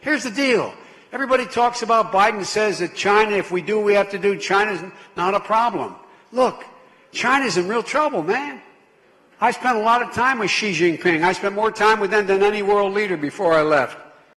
Here's the deal. Everybody talks about Biden says that China, if we do what we have to do, China's not a problem. Look, China's in real trouble, man. I spent a lot of time with Xi Jinping. I spent more time with them than any world leader before I left.